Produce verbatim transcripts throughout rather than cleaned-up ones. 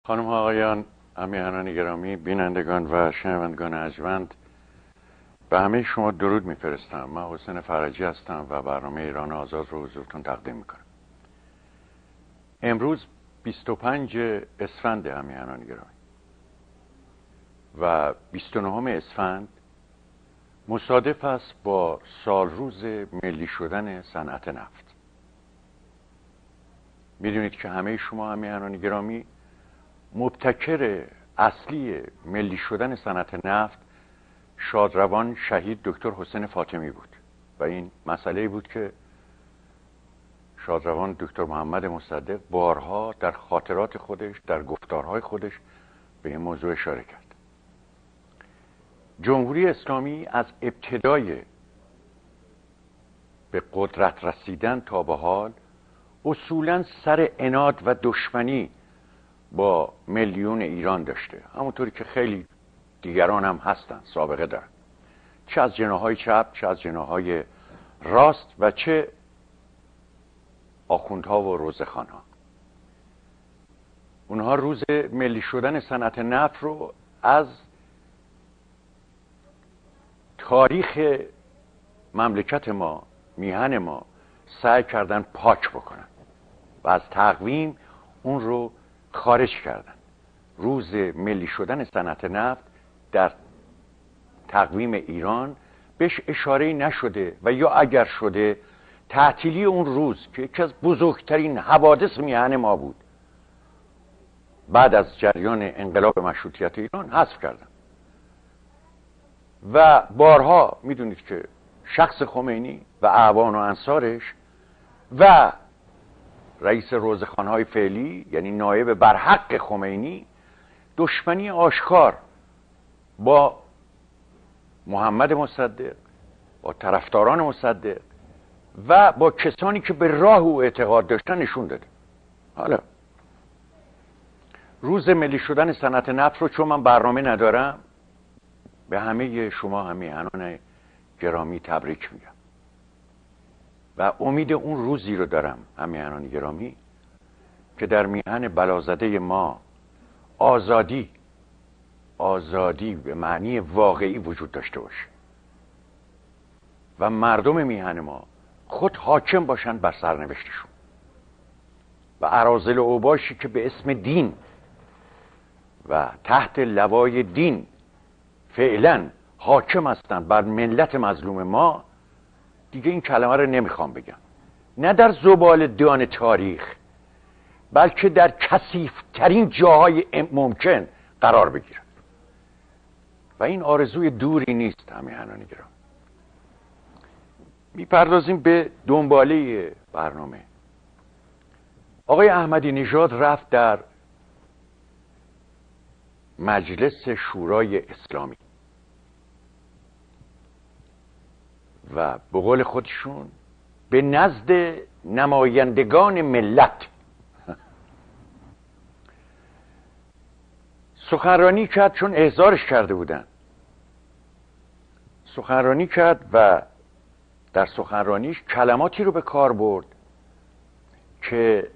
خانم ها آقایان، امیهنان گرامی، بینندگان و شنوندگان ارجمند، به همه شما درود میفرستم. من حسین فرجی هستم و برنامه ایران آزاد رو حضورتون تقدیم میکنم. امروز بیست و پنج اسفند امیهنان گرامی و بیست و نه اسفند مصادف است با سال روز ملی شدن صنعت نفت. میدونید که همه شما امیهنان گرامی مبتکر اصلی ملی شدن صنعت نفت شادروان شهید دکتر حسین فاطمی بود و این مسئله بود که شادروان دکتر محمد مصدق بارها در خاطرات خودش، در گفتارهای خودش به این موضوع اشاره کرد. جمهوری اسلامی از ابتدای به قدرت رسیدن تا به حال اصولاً سر عناد و دشمنی با میلیون ایران داشته، همونطوری که خیلی دیگران هم هستن، سابقه دارن، چه از جناحهای چپ، چه از جناحهای راست و چه آخوندها و روزخوانها. اونها روز ملی شدن صنعت نفت رو از تاریخ مملکت ما، میهن ما، سعی کردن پاک بکنن و از تقویم اون رو خارج کردن. روز ملی شدن صنعت نفت در تقویم ایران بهش اشاره نشده و یا اگر شده تعطیلی اون روز که یکی از بزرگترین حوادث میهن ما بود بعد از جریان انقلاب مشروطیت ایران حذف کردن. و بارها میدونید که شخص خمینی و اعوان و انصارش و رئیس روزخوانهای فعلی یعنی نایب برحق خمینی دشمنی آشکار با محمد مصدق، با طرفداران مصدق و با کسانی که به راه او اعتقاد داشتن نشون داده. حالا روز ملی شدن صنعت نفت رو چون من برنامه ندارم به همه شما همیهنان گرامی تبریک میگم و امید اون روزی رو دارم همیهنان گرامی که در میهن بلازده ما آزادی آزادی به معنی واقعی وجود داشته باشه و مردم میهن ما خود حاکم باشن بر سرنوشتشون و اراذل و اوباشی که به اسم دین و تحت لوای دین فعلا حاکم هستن بر ملت مظلوم ما، دیگه این کلمه رو نمیخوام بگم، نه در زبالدان تاریخ بلکه در کثیف‌ترین جاهای ممکن قرار بگیرن و این آرزوی دوری نیست. همیهنان گرامی، میپردازیم به دنباله برنامه. آقای احمدی نژاد رفت در مجلس شورای اسلامی و به قول خودشون به نزد نمایندگان ملت سخنرانی کرد، چون احضارش کرده بودن. سخنرانی کرد و در سخنرانیش کلماتی رو به کار برد که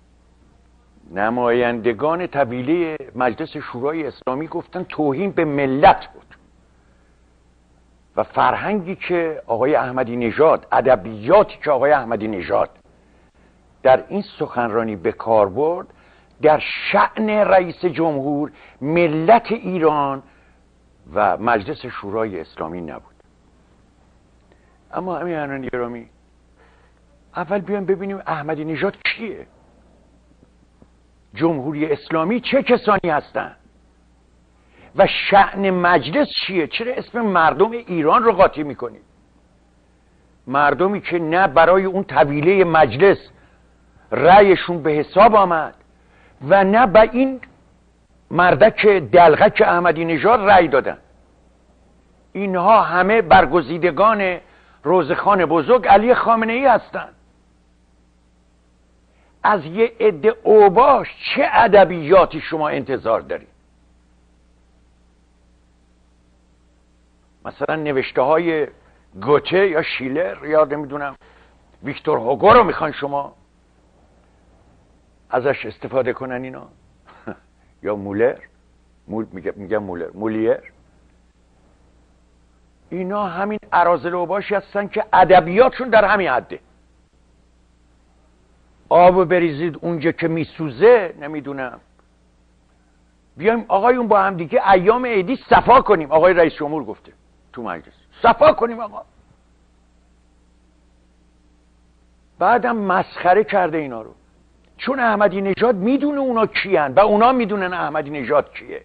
نمایندگان طویله مجلس شورای اسلامی گفتن توهین به ملت بود و فرهنگی که آقای احمدی نژاد، ادبیاتی که آقای احمدی نژاد در این سخنرانی به کار برد در شأن رئیس جمهور، ملت ایران و مجلس شورای اسلامی نبود. اما همیهنان گرامی، اول بیایم ببینیم احمدی نژاد کیه؟ جمهوری اسلامی چه کسانی هستند؟ و شأن مجلس چیه؟ چرا اسم مردم ایران رو قاطی میکنید؟ مردمی که نه برای اون طویله مجلس رأیشون به حساب آمد و نه به این مردک دلغک احمدی نژاد رأی دادن. اینها همه برگزیدگان روزخوان بزرگ علی خامنه ای هستند. از یه عده اوباش چه ادبیاتی شما انتظار دارید؟ مثلا نوشته های گوته یا شیلر یا نمیدونم ویکتور هوگو رو میخوان شما ازش استفاده کنن؟ اینا یا مولر، مول میگه میگه مولر مولیر، اینا همین اراذل اوباشی هستن که ادبیاتشون در همین حده. آب بریزید اونجا که میسوزه، نمیدونم بیایم آقایون با هم دیگه ایام عیدی صفا کنیم. آقای رئیس جمهور گفته تو مجلس صفا کنیم آقا. بعدم مسخره کرده اینا رو، چون احمدی نژاد میدونه اونا کیان و اونا میدونن احمدی نژاد کیه.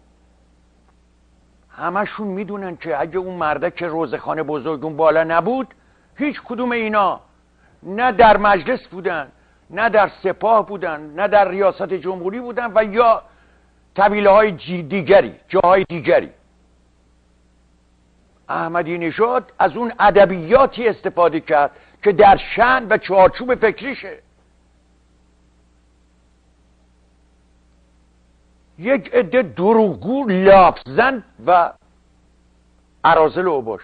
همشون میدونن که اگه اون مردک روزخانه بزرگ اون بالا نبود، هیچ کدوم اینا نه در مجلس بودن، نه در سپاه بودن، نه در ریاست جمهوری بودن و یا طویله های دیگری، جاهای دیگری. احمدی نژاد از اون ادبیاتی استفاده کرد که در شأن و چارچوب فکریشه. یک عده دروغگو، لافزن و اراذل اوباش.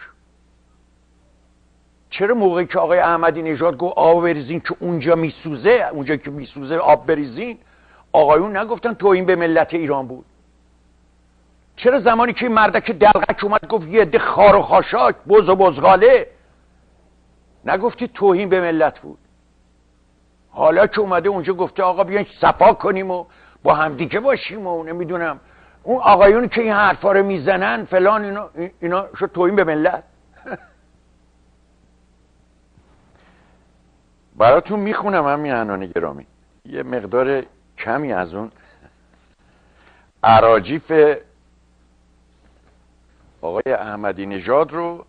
چرا موقعی که آقای احمدی نژاد گفت آب بریزین که اونجا میسوزه، اونجا که میسوزه آب بریزین، آقایون نگفتن توهین به ملت ایران بود؟ چرا زمانی که مردک دلغک اومد گفت یه عده خار و خاشاک، بز و بزغاله، نگفتی توهین به ملت بود؟ حالا که اومده اونجا گفته آقا بیاین صفا کنیم و با هم دیگه باشیم و نمیدونم، اون آقایونی که این حرفا رو میزنن فلان، اینا اینا شو توهین به ملت. براتون میخونم همین عنان گرامی یه مقدار کمی از اون اراجیف آقای احمدی نژاد رو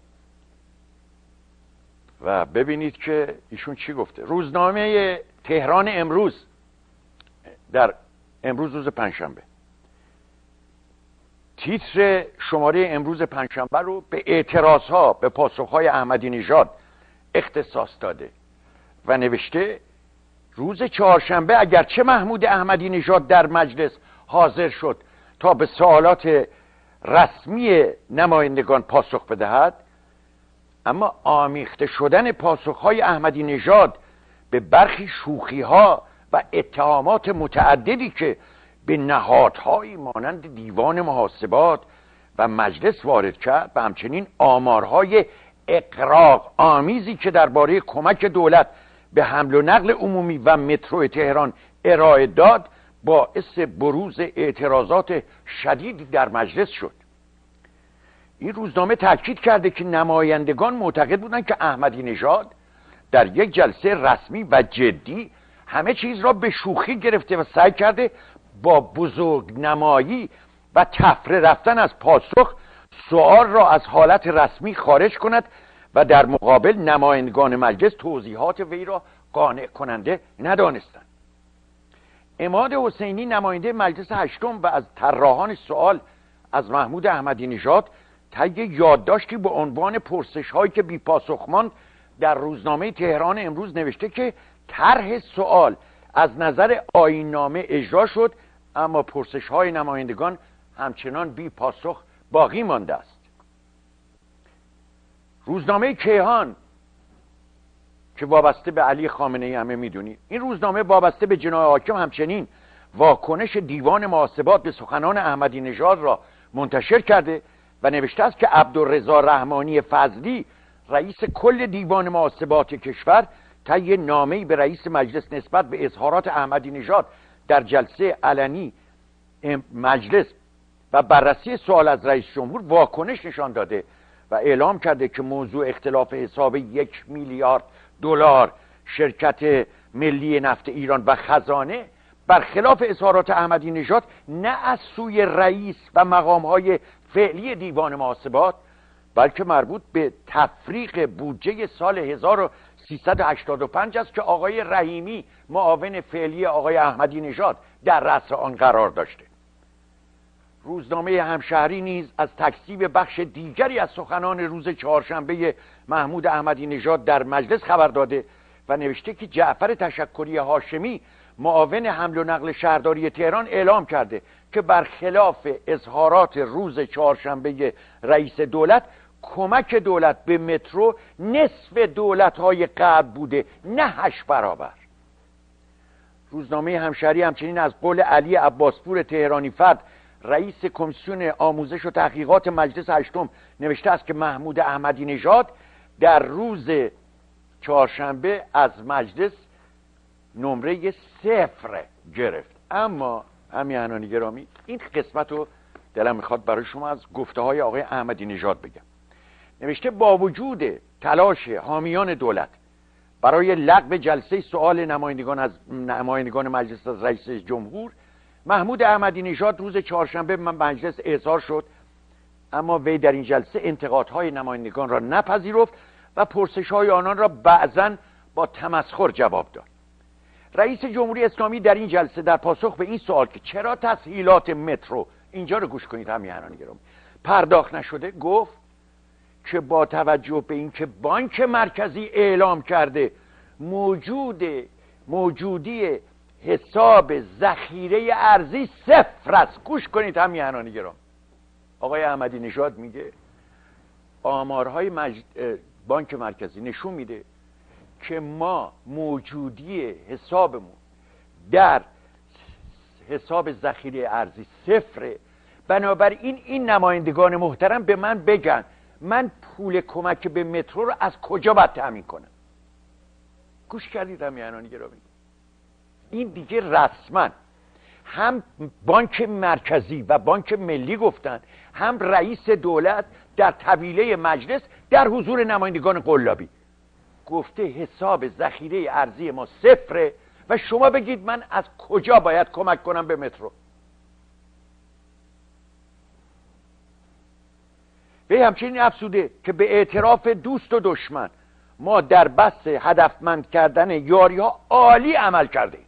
و ببینید که ایشون چی گفته. روزنامه تهران امروز، در امروز روز پنجشنبه، تیتر شماره امروز پنجشنبه رو به اعتراضها به پاسخهای احمدی نژاد اختصاص داده و نوشته روز چهارشنبه اگرچه محمود احمدی نژاد در مجلس حاضر شد تا به سوالات رسمی نمایندگان پاسخ بدهد، اما آمیخته شدن پاسخهای احمدی نژاد به برخی شوخیها و اتهامات متعددی که به نهادهایی مانند دیوان محاسبات و مجلس وارد کرد و همچنین آمارهای اغراق آمیزی که درباره کمک دولت به حمل و نقل عمومی و مترو تهران ارائه داد، باعث بروز اعتراضات شدیدی در مجلس شد. این روزنامه تاکید کرده که نمایندگان معتقد بودند که احمدی نژاد در یک جلسه رسمی و جدی همه چیز را به شوخی گرفته و سعی کرده با بزرگ نمایی و تفره رفتن از پاسخ سؤال را از حالت رسمی خارج کند و در مقابل نمایندگان مجلس توضیحات وی را قانع کننده ندانستند. عماد حسینی نماینده مجلس هشتم و از طراحان سؤال از محمود احمدی نژاد طی یادداشتی به عنوان پرسش هایی که بی پاسخ ماند در روزنامه تهران امروز نوشته که طرح سؤال از نظر آیین‌نامه اجرا شد، اما پرسش های نمایندگان همچنان بی پاسخ باقی مانده است. روزنامه کیهان که وابسته به علی خامنه‌ای همه میدونید، این روزنامه وابسته به جناح حاکم همچنین واکنش دیوان محاسبات به سخنان احمدی نژاد را منتشر کرده و نوشته است که عبدالرضا رحمانی فضلی رئیس کل دیوان محاسبات کشور طی نامه‌ای به رئیس مجلس نسبت به اظهارات احمدی نژاد در جلسه علنی مجلس و بررسی سوال از رئیس جمهور واکنش نشان داده و اعلام کرده که موضوع اختلاف حساب یک میلیارد دلار شرکت ملی نفت ایران و خزانه برخلاف اظهارات احمدی نژاد نه از سوی رئیس و مقام‌های فعلی دیوان محاسبات، بلکه مربوط به تفریق بودجه سال هزار و سیصد و هشتاد و پنج است که آقای رحیمی معاون فعلی آقای احمدی نژاد در رأس آن قرار داشته. روزنامه همشهری نیز از تکذیب بخش دیگری از سخنان روز چهارشنبه محمود احمدی نژاد در مجلس خبر داده و نوشته که جعفر تشکری هاشمی معاون حمل و نقل شهرداری تهران اعلام کرده که برخلاف اظهارات روز چهارشنبه رئیس دولت، کمک دولت به مترو نصف دولت‌های قبل بوده، نه هشت برابر. روزنامه همشهری همچنین از قول علی عباسپور تهرانی فر رئیس کمیسیون آموزش و تحقیقات مجلس هشتم نوشته است که محمود احمدی نژاد در روز چهارشنبه از مجلس نمره صفر گرفت. اما همیهنان گرامی، این قسمت رو دلم میخواد برای شما از گفته های آقای احمدی نژاد بگم. نوشته با وجود تلاش حامیان دولت برای لغو جلسه سؤال نمایندگان از نمایندگان مجلس از رئیس جمهور، محمود احمدی نژاد روز چهارشنبه من مجلس احضار شد، اما وی در این جلسه انتقادهای نمایندگان را نپذیرفت و پرسش‌های آنان را بعضاً با تمسخر جواب داد. رئیس جمهوری اسلامی در این جلسه در پاسخ به این سوال که چرا تسهیلات مترو، اینجا رو گوش کنید همیهنان گرامی، پرداخت نشده، گفت که با توجه به اینکه بانک مرکزی اعلام کرده موجود موجودی حساب ذخیره ارزی صفر است. گوش کنید همیهنان گرامی، آقای احمدی نژاد میگه آمارهای مج... بانک مرکزی نشون میده که ما موجودی حسابمون در حساب ذخیره ارزی صفره. بنابراین این نمایندگان محترم به من بگن من پول کمک به مترو رو از کجا باید تامین کنم؟ گوش کردید همیهنان گرامی، این دیگه رسما هم بانک مرکزی و بانک ملی گفتن، هم رئیس دولت در طویله مجلس در حضور نمایندگان قلابی گفته حساب ذخیره ارزی ما صفره و شما بگید من از کجا باید کمک کنم به مترو؟ وی همچنین افزوده که به اعتراف دوست و دشمن ما در بحث هدفمند کردن یاری ها عالی عمل کرده.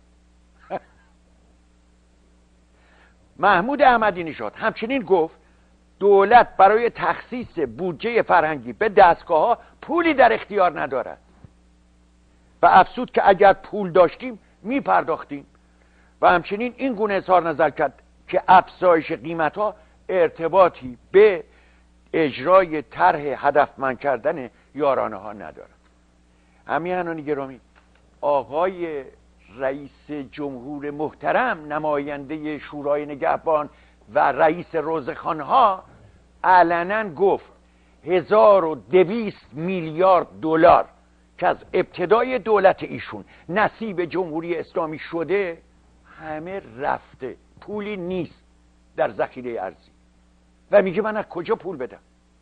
محمود احمدی نژاد همچنین گفت دولت برای تخصیص بودجه فرهنگی به دستگاه ها پولی در اختیار ندارد و افزود که اگر پول داشتیم می پرداختیم و همچنین این گونه اظهار نظر کرد که افزایش قیمت ها ارتباطی به اجرای طرح هدفمند کردن یارانه ها ندارد. همیهنان گرامی، آقای رئیس جمهور محترم، نماینده شورای نگهبان و رئیس روزخوان‌ها علنا گفت هزار و دویست میلیارد دلار که از ابتدای دولت ایشون نصیب جمهوری اسلامی شده همه رفته، پولی نیست در ذخیره ارزی و میگه من از کجا پول بدم؟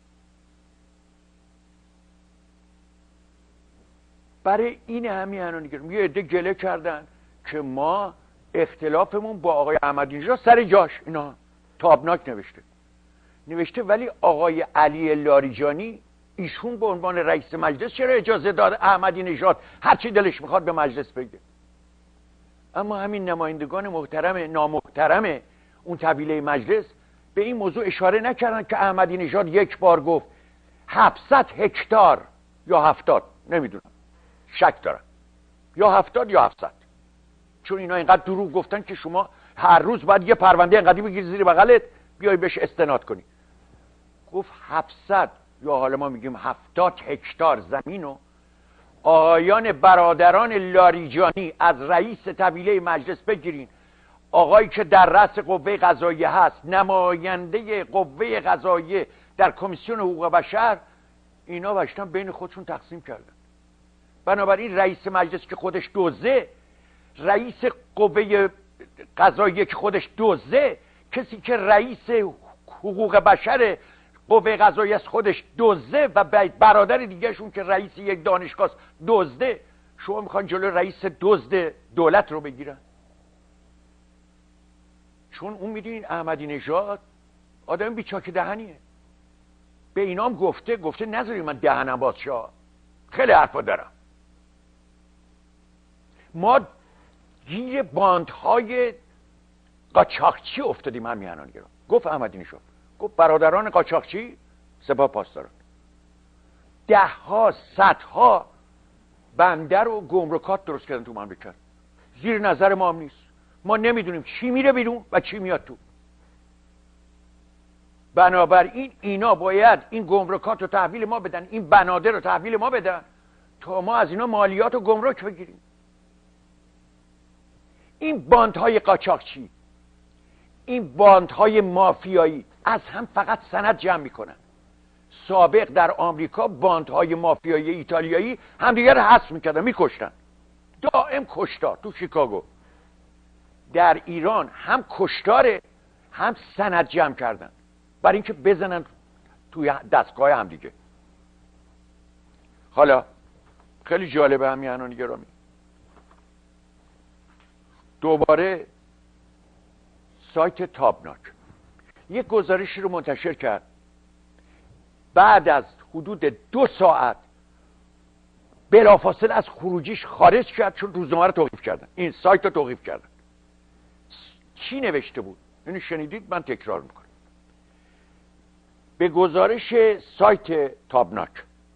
برای این همیهنان گرامی یه عده گله کردن که ما اختلافمون با آقای احمدی نژاد سر جاش، اینا تابناک نوشته نوشته ولی آقای علی لاریجانی ایشون به عنوان رئیس مجلس چرا اجازه داد احمدی نژاد هر چی دلش میخواد به مجلس بگه؟ اما همین نمایندگان محترم نامحترم اون طویله مجلس به این موضوع اشاره نکردن که احمدی نژاد یک بار گفت هفتصد هکتار یا هفتاد، نمیدونم، شک دارم، یا هفتاد یا هفتصد، چون اینا اینقدر دروغ گفتن که شما هر روز باید یه پرونده اینقدری بگیری زیر بغلت بیای بهش استناد کنی. گفت هفتصد یا حالا ما میگیم هفتاد هکتار زمینو آقایان برادران لاریجانی از رئیس طویله مجلس بگیرین، آقایی که در رأس قوه قضاییه هست، نماینده قوه قضاییه در کمیسیون حقوق بشر، اینا باشتن بین خودشون تقسیم کردن. بنابراین رئیس مجلس که خودش دوزه، رئیس قوه قضاییه که خودش دوزه، کسی که رئیس حقوق بشر قوه قضاییه است خودش دوزه و برادر دیگهشون که رئیس یک دانشگاه دزده، شما میخوان جلو رئیس دزد دولت رو بگیرن؟ چون اون میدونین احمدی نژاد آدم بیچاک دهنیه، به اینام گفته گفته نذارید من دهنم باز شه، خیلی حرفا دارم. ما گیر باندهای قاچاقچی افتادیم همیهنان گرامی. گفت احمدی نژاد، گفت برادران قاچاقچی سپاه پاسداران ده ها صدها بندر و گمرکات درست کردن تو مملکت، زیر نظر ما هم نیست، ما نمیدونیم چی میره بیرون و چی میاد تو. بنابراین اینا باید این گمرکات رو تحویل ما بدن، این بنادر رو تحویل ما بدن تا ما از اینا مالیات و گمرک بگیریم. این باندهای قاچاقچی، این باندهای مافیایی از هم فقط سند جمع میکنن. سابق در آمریکا باندهای مافیایی ایتالیایی همدیگر رو حذف میکردن، میکشتن، دائم کشتار. تو شیکاگو در ایران هم کشتاره هم سند جمع کردن برای اینکه بزنن توی دستگاه هم دیگه. حالا خیلی جالبه همیهنان گرامی، دوباره سایت تابناک یک گزارشی رو منتشر کرد. بعد از حدود دو ساعت بلافاصله از خروجیش خارج کرد چون روزنامه رو توقیف کردن، این سایت رو توقیف کردن. چی نوشته بود؟ اینو شنیدید؟ من تکرار میکنم. به گزارش سایت تابناک،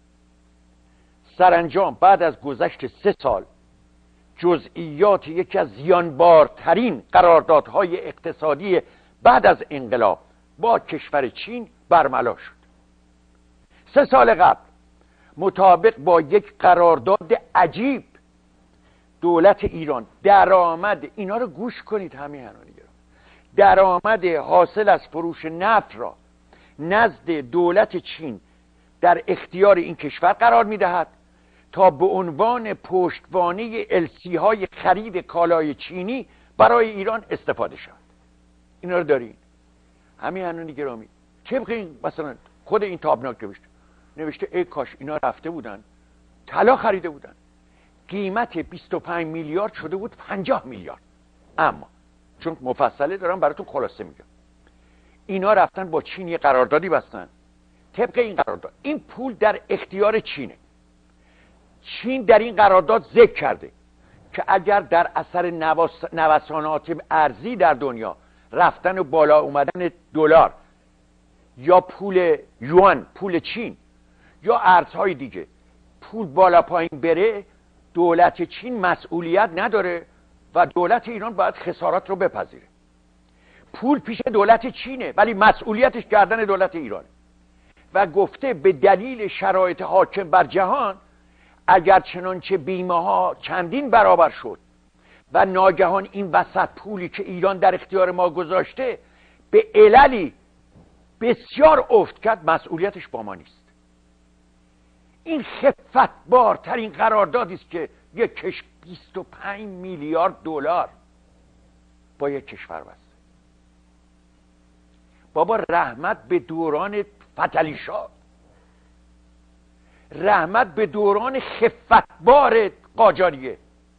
سرانجام بعد از گذشت سه سال جزئیات یکی از زیانبارترین قراردادهای اقتصادی بعد از انقلاب با کشور چین برملا شد. سه سال قبل مطابق با یک قرارداد عجیب دولت ایران درآمد، اینا رو گوش کنید همیهنان گرامی، درآمد حاصل از فروش نفت را نزد دولت چین در اختیار این کشور قرار میدهد تا به عنوان پشتوانه السی های خرید کالای چینی برای ایران استفاده شود. اینا رو دارین همیهنان گرامی. طبق این مثلا خود این تابناک نوشته نوشته ای کاش اینا رفته بودن طلا خریده بودن، قیمت بیست و پنج میلیارد شده بود پنجاه میلیارد. اما چون مفصله دارم براتون خلاصه میگم، اینا رفتن با چین یه قراردادی بستن. طبق این قرارداد این پول در اختیار چینه. چین در این قرارداد ذکر کرده که اگر در اثر نوسانات ارزی در دنیا، رفتن و بالا اومدن دلار یا پول یوان، پول چین یا ارزهای دیگه، پول بالا پایین بره، دولت چین مسئولیت نداره و دولت ایران باید خسارات رو بپذیره. پول پیش دولت چینه ولی مسئولیتش گردن دولت ایرانه. و گفته به دلیل شرایط حاکم بر جهان، اگر چنانچه بیمه ها چندین برابر شد و ناگهان این وسط پولی که ایران در اختیار ما گذاشته به عللی بسیار افت کرد، مسئولیتش با ما نیست. این خفتبارترین قراردادی است که یک کشور بیست و پنج میلیارد دلار با یک کشور بسته. بابا رحمت به دوران فتحعلی شاه، رحمت به دوران خفتبار قاجاریه.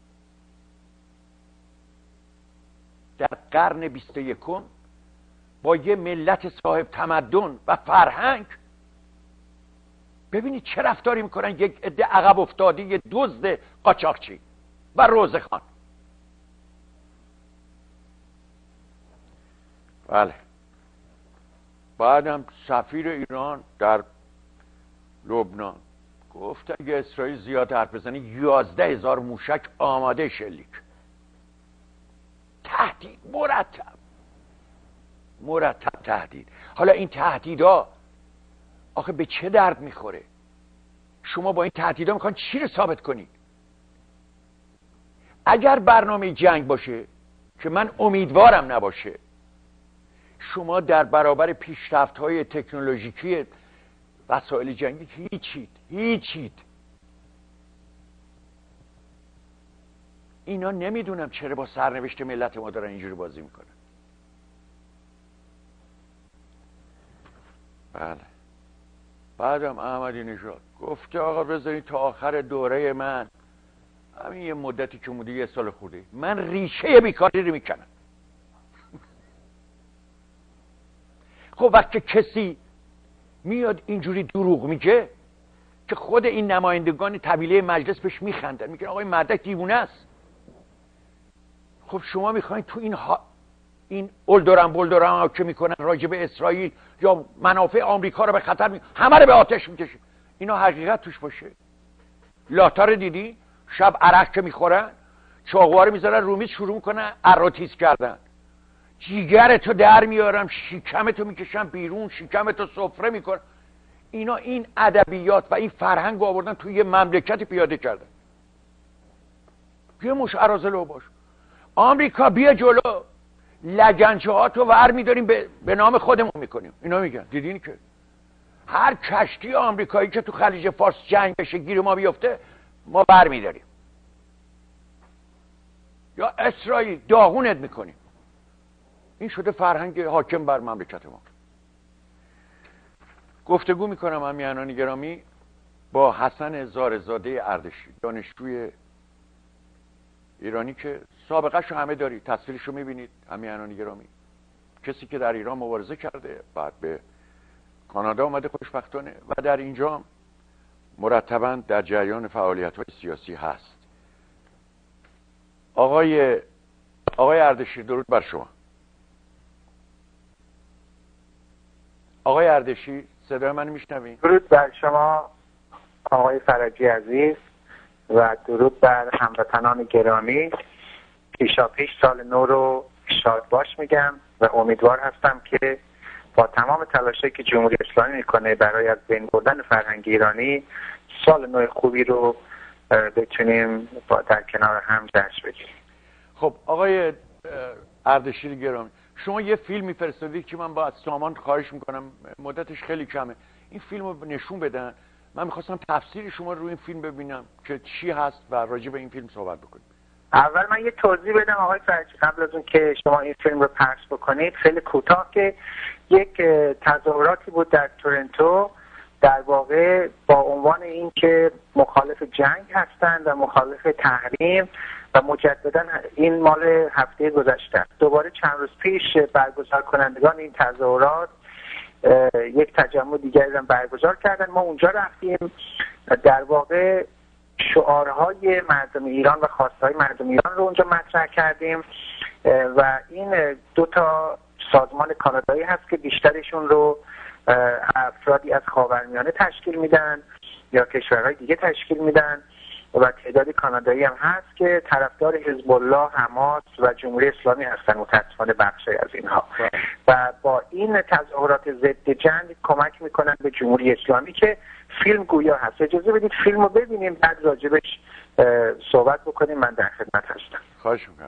در قرن بیست و یکم با یه ملت صاحب تمدن و فرهنگ ببینید چه رفتاری میکنن یک عده عقب افتاده، یه دزد قاچاقچی و روزخان. بله، بعدم سفیر ایران در لبنان گفت اگه اسرائیل زیاد حرف بزنه یازده هزار موشک آماده شلیک. تهدید مرتب مرتب تهدید. حالا این تهدیدها آخه به چه درد میخوره؟ شما با این تهدیدها میخوان چی رو ثابت کنید؟ اگر برنامه جنگ باشه که من امیدوارم نباشه، شما در برابر پیشرفت‌های تکنولوژیکی وسایل جنگی هیچید هیچید. اینا نمیدونم چرا با سرنوشت ملت ما دارن اینجوری بازی میکنن. بله، بعدم احمدی نژاد گفته آقا بذارید تا آخر دوره من، همین یه مدتی که مونده یه سال خورده، من ریشه بیکاری رو میکنم. خب وقتی کسی میاد اینجوری دروغ میگه که خود این نمایندگان طویله مجلس بهش میخندن، میگن آقای مردک دیوونه است. خب شما میخواین تو این ها این اولدورم بولدورم که میکنن راجع به اسرائیل یا منافع آمریکا رو به خطر می... همه رو به آتش میکشید. اینا حقیقت توش باشه. لاتار دیدی شب عرق که میخورن چاقوها رو میذارن رومیز شروع میکنن اروتیز کردن، جیگرتو در میارم، شکمتو میکشم بیرون، شکمتو سفره میکنم. اینا این ادبیات و این فرهنگ رو آوردن توی یه مملکت پیاده کردن. یه مش اراذل باش. آمریکا بیا جلو، لگنچه ها تو ور میداریم به... به نام خودمون میکنیم. اینا میگن دیدین که هر کشتی آمریکایی که تو خلیج فارس جنگ بشه گیر ما بیفته ما بر میداریم، یا اسرائیل داغونت میکنیم. این شده فرهنگ حاکم بر مملکت ما. گفتگو میکنم همیهنان گرامی با حسن زارزاده اردشیر، دانشجوی ایرانی که سابقه‌ش رو همه دارید، تصویرش رو میبینید همیهنان گرامی، کسی که در ایران مبارزه کرده، بعد به کانادا اومده خوشبختانه و در اینجا مرتباً در جریان فعالیت‌های سیاسی هست. آقای آقای اردشیر درود بر شما. آقای اردشیر صدای من میشنوید؟ درود بر شما آقای فرجی عزیز و درود بر هموطنان گرامی. پیشا پیش سال نو رو شاد باش میگم و امیدوار هستم که با تمام تلاشی که جمهوری اسلامی میکنه برای از بین بردن فرهنگ ایرانی، سال نو خوبی رو بتونیم با در کنار هم جشن بگیریم. خب آقای اردشیر گرامی، شما یه فیلم میفرستادید که من با سامان خواهش میکنم، مدتش خیلی کمه، این فیلم رو نشون بدن. من میخواستم تفسیر شما رو این فیلم ببینم که چی هست و راجع به این فیلم صحبت بکنیم. اول من یه توضیح بدم آقای فرجی قبل از اون که شما این فیلم رو پخش بکنید، خیلی کوتاه، که یک تظاهراتی بود در تورنتو در واقع با عنوان این که مخالف جنگ هستند و مخالف تحریم و مجددا این مال هفته گذشته. دوباره چند روز پیش برگزار کنندگان این تظاهرات یک تجمع دیگری را برگزار کردن. ما اونجا رفتیم، در واقع شعارهای مردم ایران و خواستهای مردم ایران رو اونجا مطرح کردیم و این دو تا سازمان کانادایی هست که بیشترشون رو افرادی از خاورمیانه تشکیل میدن یا کشورهای دیگه تشکیل میدن و تعدادی کانادایی هم هست که طرفدار حزب الله، حماس و جمهوری اسلامی هستن، متاسفانه بخشی از اینها، و با این تظاهرات ضد جنگ کمک میکنن به جمهوری اسلامی که فیلم گویا هست. اجازه بدید فیلم رو ببینیم بعد راجبش صحبت بکنیم. من در خدمت هستم. خواهش میکنم.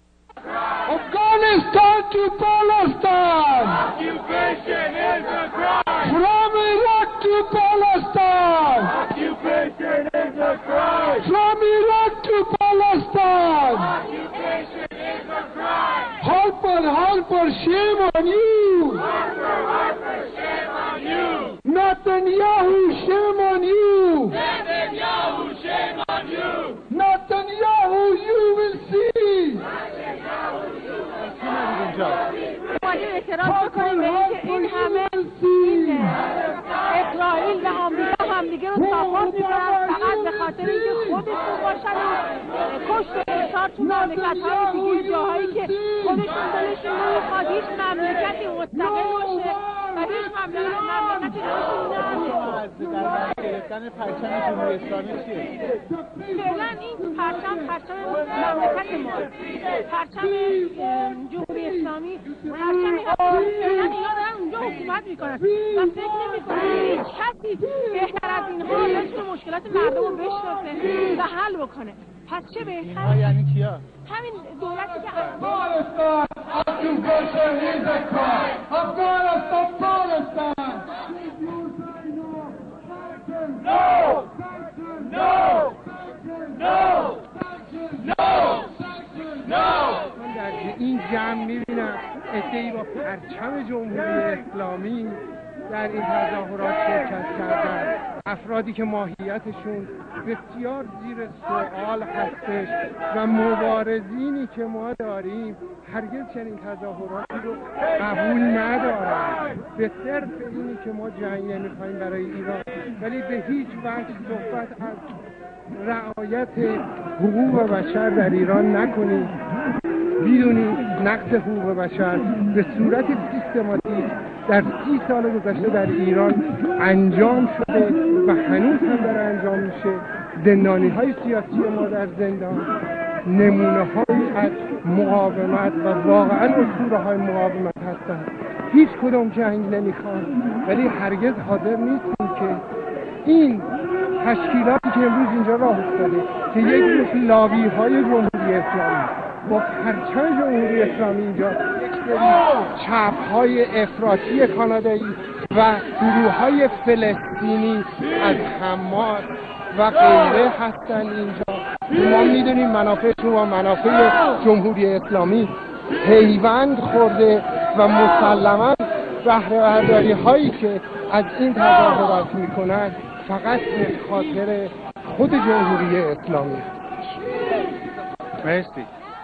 Afghanistan to Palestine. Occupation is a crime. From Iraq to Palestine. Occupation is a crime. From Iraq to Palestine. Occupation is a crime. Harper, Harper, shame on you. Harper, Harper, shame on you. Netanyahu, shame on you. Netanyahu, shame on you. Netanyahu, you will see. باید اعتراض بکنیم به اینکه این همه این اسرائیل و آمریکا همدیگه رو ساپورت میکنن فقط به خاطر اینکه خودشون باشن و کشت و اشار تو مملکت‌های دیگه، جاهایی که خودشون دلشون نمیخواد هیچ مملکتی مستقل باشه و هیچ مملکتی دلشون نده. گرفتن پرچم جمهوری اسلامی چیه؟ فعلا این پرچم پرچم مملکت ما، پرچم جمهوری اسلامی، پرچمی هست فعلا اینا دارن اونجا حکومت میکنن و فکر نمیکنن هیچ کسی بهتر از اینها بتونه مشکلات مردم رو بشناسه و حل بکنه. پس چه بهتر؟ اینها یعنی کیا؟ همین دولتی که Afghanistan, occupation is a crime. Afghanistan, Palestine. No! No! No! No! No! من در این جمع میبینم عده‌ای با پرچم جمهوری اسلامی در این تظاهرات شرکت کردن، افرادی که ماهیتشون بسیار زیر سوال هستش و مبارزینی که ما داریم هرگز چنین تظاهراتی رو قبول ندارن، به صرف اینی که ما جنگ نمی‌خوایم برای ایران، ولی به هیچ وجه صحبت از رعایت حقوق بشر در ایران نکنید. میدونید نقض حقوق بشر به صورت سیستماتیک در سی سال گذشته در ایران انجام شده و هنوز هم داره انجام میشه. زندانی های سیاسی ما در زندان نمونه های از مقاومت و واقعا اسطوره های مقاومت هستند. هیچ کدوم جنگ نمیخوان، ولی هرگز حاضر نیستیم که این تشکیلاتی که امروز اینجا راه افتاده که یک جور لابی های جمهوری اسلامی با پرچم جمهوری اسلامی اینجا یک سری چپ‌های افراطی کانادایی و گروه‌های فلسطینی از حماس و غیره هستن اینجا. ما میدونیم منافعشون با منافع جمهوری اسلامی پیوند خورده و مسلماً بهره برداری هایی که از این تظاهرات میکنن فقط به خاطر خود جمهوری اسلامی. مرسی.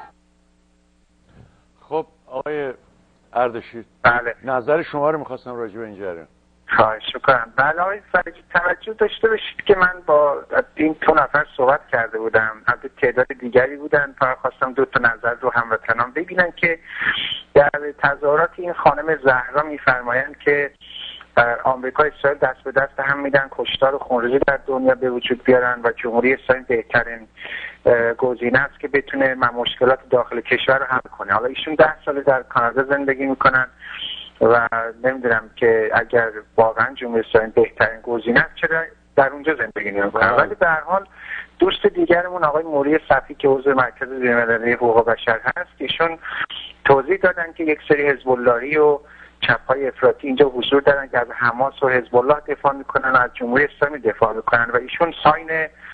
خب آقای اردشیر، بله، نظر شما رو میخواستم راجع به این جریان. خواهش میکنم. بله آقای فرجی، توجه داشته باشید که من با این دو نفر صحبت کرده بودم، البته تعداد دیگری بودن، فقط خواستم دو تا نظر رو هموطنان ببینن که در تظاهرات این خانم زهرا میفرمایند که آمریکا اسرائیل دست به دست هم میدن کشتار و خونریزی در دنیا به وجود بیارن و جمهوری اسلامی بهترین گزینه است که بتونه مشکلات داخل کشور رو حل کنه. حالا ایشون ده سال در کانادا زندگی میکنن و نمیدونم که اگر واقعا جمهوری اسلامی بهترین گزینه است چرا در اونجا زندگی نمیکنن. ولی به هر حال دوست دیگرمون آقای موری صفی که عضو مرکز بین‌المللی حقوق بشر هست، ایشون توضیح دادن که یک سری حزب اللهی و چپ‌های افراطی اینجا حضور دارن که از حماس و حزب الله دفاع میکنن و از جمهوری اسلامی دفاع میکنن و ایشون ساین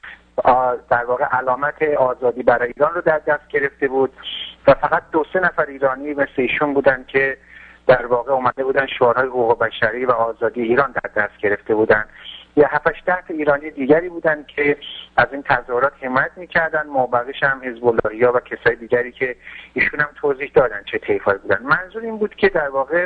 در واقع علامت آزادی برای ایران رو در دست گرفته بود و فقط دو سه نفر ایرانی مثل ایشون بودن که در واقع اومده بودن شعارهای حقوق بشری و آزادی ایران در دست گرفته بودن. یا هفت ده ایرانی دیگری بودن که از این تظاهرات حمایت میکردن، مابقیش هم حزب اللهی‌ها و کسای دیگری که ایشون هم توضیح دادن چه طیفایی بودن. منظور این بود که در واقع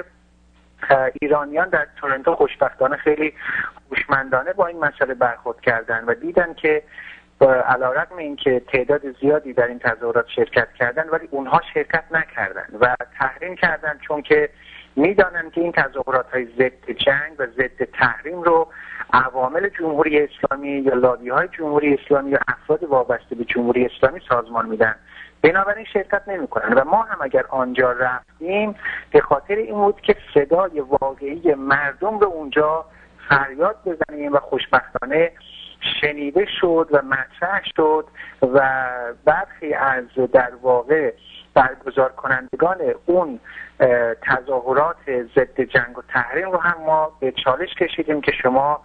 ایرانیان در تورنتو خوشبختانه خیلی هوشمندانه با این مسئله برخورد کردن و دیدن که علیرغم اینکه تعداد زیادی در این تظاهرات شرکت کردن ولی اونها شرکت نکردن و تحریم کردن، چون که میدانن که این تظاهرات های ضد جنگ و ضد تحریم رو عوامل جمهوری اسلامی یا لابی های جمهوری اسلامی یا افراد وابسته به جمهوری اسلامی سازمان میدن، بنابراین شرکت نمی کنن. و ما هم اگر آنجا رفتیم به خاطر این بود که صدای واقعی مردم رو اونجا فریاد بزنیم و خوشبختانه شنیده شد و مطرح شد و برخی از در واقع برگزار کنندگان اون تظاهرات ضد جنگ و تحریم رو هم ما به چالش کشیدیم که شما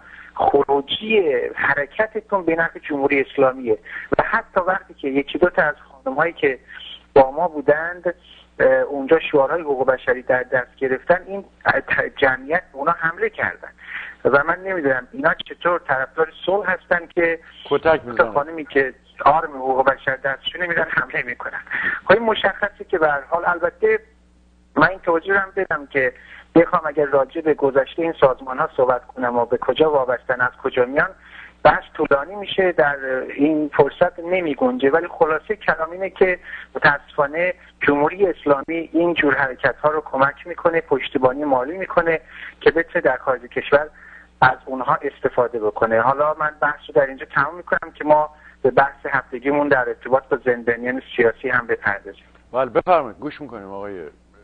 خروجی حرکتتون به نفع جمهوری اسلامیه و حتی وقتی که یکی دو تا از خانم‌هایی که با ما بودند اونجا شعارهای حقوق بشری در دست گرفتن، این جمعیت به اونا حمله کردن و من نمیدونم اینا چطور طرفدار صلح هستن که کتک میزنن، خانمی که آرم حقوق بشر دستشونه میدن حمله میکنن. خب این مشخصه که به هر حال البته من این توضیح رو هم بدم که بخوام اگر راجع به گذشته این سازمان ها صحبت کنم و به کجا وابستن از کجا میان بحث طولانی میشه، در این فرصت نمی گنجه، ولی خلاصه کلام اینه که متاسفانه جمهوری اسلامی این جور حرکت ها رو کمک میکنه، پشتیبانی مالی میکنه که بتونه در خارج کشور از اونها استفاده بکنه. حالا من بحث رو در اینجا تمام میکنم که ما به بحث هفتگیمون در ارتباط با زندانیان سیاسی هم بپردازیم. بله بفرمایید، گوش میکنیم آقای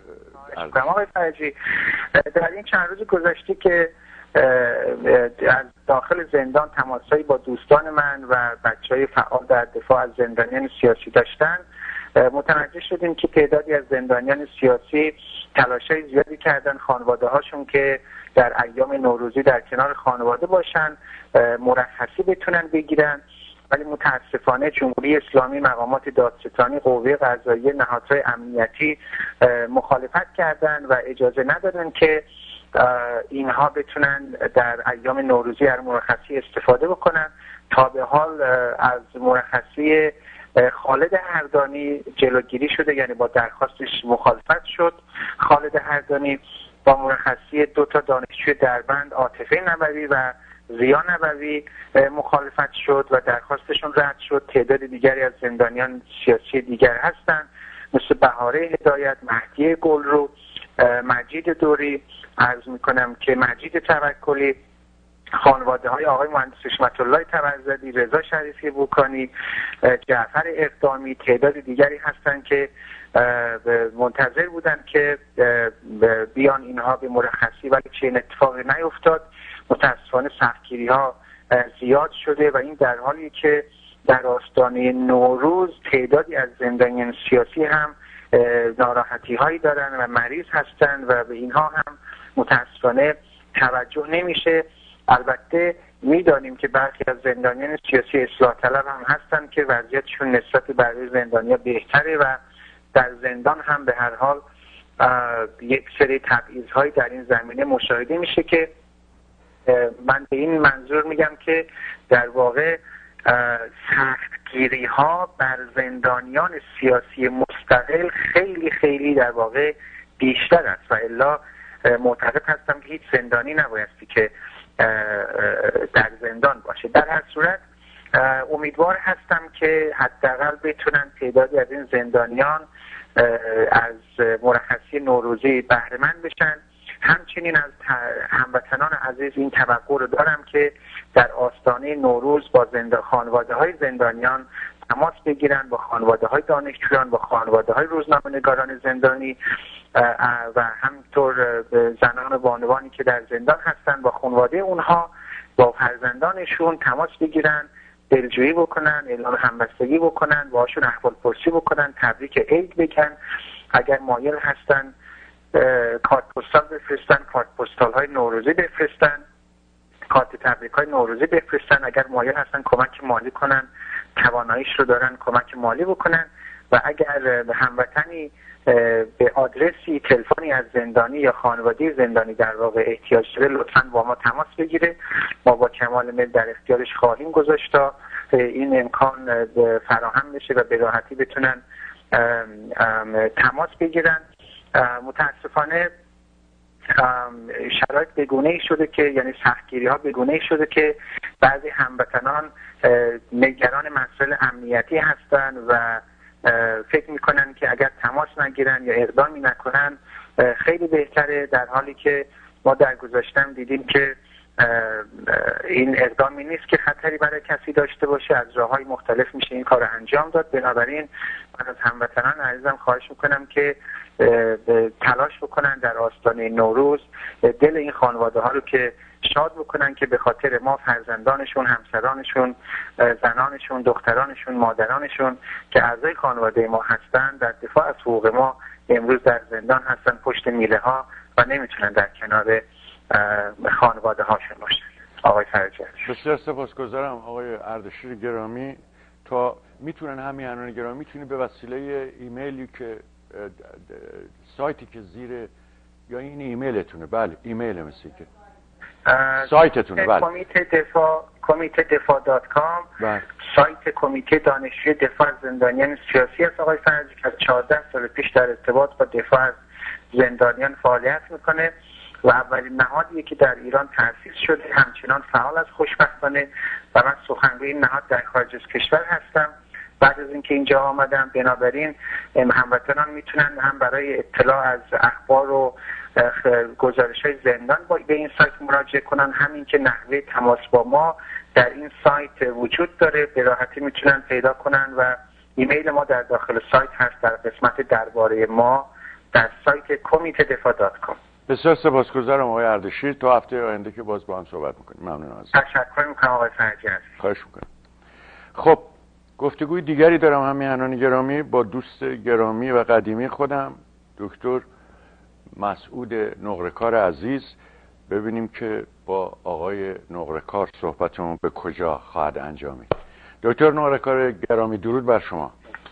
آقای فرجی. در این چند روز گذشته که از داخل زندان تماسایی با دوستان من و بچهای فعال در دفاع از زندانیان سیاسی داشتن، متوجه شدیم که تعدادی از زندانیان سیاسی تلاشای زیادی کردن خانواده هاشون که در ایام نوروزی در کنار خانواده باشن، مرخصی بتونن بگیرن، ولی متاسفانه جمهوری اسلامی، مقامات دادستانی، قوه قضاییه، نهادهای امنیتی مخالفت کردند و اجازه ندادن که اینها بتونن در ایام نوروزی از مرخصی استفاده بکنن. تا به حال از مرخصی خالد هردانی جلوگیری شده، یعنی با درخواستش مخالفت شد. خالد هردانی با مرخصی دو تا دانشجوی دربند، عاطفه نبوی و زیا نبوی، مخالفت شد و درخواستشون رد شد. تعداد دیگری از زندانیان سیاسی دیگر هستند مثل بهاره هدایت، مهدی گلرو، مجید دوری، عرض میکنم که مجید توکلی، خانواده های آقای مهندس حشمت الله طبرزدی، رضا شریفی بوکانی، جعفر اقدامی، تعداد دیگری هستند که منتظر بودن که بیان اینها به مرخصی، ولی چنین اتفاقی نیفتاد. متاسفانه سختگیری ها زیاد شده و این در حالی که در آستانه نوروز تعدادی از زندانیان سیاسی هم ناراحتی هایی دارن و مریض هستن و به اینها هم متاسفانه توجه نمیشه. البته میدانیم که برخی از زندانیان سیاسی اصلاح طلب هم هستن که وضعیتشون نسبت به بقیه زندانیا بهتره و در زندان هم به هر حال یک سری تبعیض‌هایی در این زمینه مشاهده میشه که من به این منظور میگم که در واقع سختگیری ها بر زندانیان سیاسی مستقل خیلی خیلی در واقع بیشتر است و الا معتقد هستم که هیچ زندانی نبایستی که در زندان باشه. در هر صورت امیدوار هستم که حداقل بتونن تعدادی از این زندانیان از مرخصی نوروزی بهره مند بشن. همچنین از هموطنان عزیز این توقع رو دارم که در آستانه نوروز با زنده خانواده های زندانیان تماس بگیرن، با خانواده های دانشجویان، با خانواده های روزنامه‌نگاران زندانی و همینطور زنان و بانوانی که در زندان هستن با خانواده اونها، با فرزندانشون تماس بگیرن، دلجویی بکنن، اعلام همبستگی بکنن، باهاشون احوالپرسی بکنن، تبریک عید بگن. اگر مایل هستن کارت پستال بفرستن، کارت پستال های نوروزی بفرستن، کارت تبریک های نوروزی بفرستن. اگر مایل هستن کمک مالی کنن، تواناییش رو دارن کمک مالی بکنن. و اگر هموطنی به آدرسی تلفنی از زندانی یا خانواده زندانی در واقع احتیاج داره لطفاً با ما تماس بگیره. ما با کمال میل در اختیارش خواهیم گذاشت تا این امکان فراهم بشه و به راحتی بتونن تماس بگیرن. متاسفانه شرایط بگونه‌ای شده که یعنی سختگیری ها بگونه‌ای شده که بعضی هموطنان نگران مسائل امنیتی هستند و فکر میکنن که اگر تماس نگیرن یا اقدامی نکنن خیلی بهتره، در حالی که ما در گذشته دیدیم که این اقدامی نیست که خطری برای کسی داشته باشه. از راههای مختلف میشه این کار رو انجام داد. بنابراین من از هموطنان عزیزم خواهش میکنم که تلاش بکنن در آستانه نوروز دل این خانواده ها رو که شاد بکنن که به خاطر ما فرزندانشون، همسرانشون، زنانشون، دخترانشون، مادرانشون که اعضای خانواده ما هستن در دفاع از حقوق ما امروز در زندان هستن پشت میله ها و نمیتونن در کنار خانواده هاشون باشن. آقای فرجی بسیار سپاسگزارم آقای اردشیر گرامی. تا میتونن همیهنان گرامی میتونی به وسیله ایمیلی که سایتی که زیر یا این ایمیلتونه، بله ایمیل مثل که سایتتونه، بله کمیته دفاع کمیته دفاع دات کام بله. سایت کمیته دانشجوی دفاع از زندانیان سیاسی است آقای فرجی که از چهارده سال پیش در ارتباط با دفاع از زندانیان فعالیت میکنه و اولین نهادیه که در ایران تأسیس شده، همچنان فعال است خوشبختانه و من سخنگوی این نهاد در خارج از کشور هستم بعد از اینکه اینجا آمدم. بنابراین هموطنان میتونن هم برای اطلاع از اخبار و گزارش‌های زندان به این سایت مراجعه کنن، همین که نحوه تماس با ما در این سایت وجود داره، به راحتی میتونن پیدا کنن و ایمیل ما در داخل سایت هست در قسمت درباره ما در سایت کمیته دفاع دات کام. بسیار سپاسگزارم آقای اردشیر. تا هفته آینده که باز با هم صحبت میکنیم. ممنون از تشکر میکنم آقای فرجی عزیز. خواهش میکنم. خب گفتگوی دیگری دارم همیهنان گرامی با دوست گرامی و قدیمی خودم دکتر مسعود نقره‌کار عزیز. ببینیم که با آقای نقره‌کار صحبتمون به کجا خواهد انجامید. دکتر نقره‌کار گرامی درود بر شما.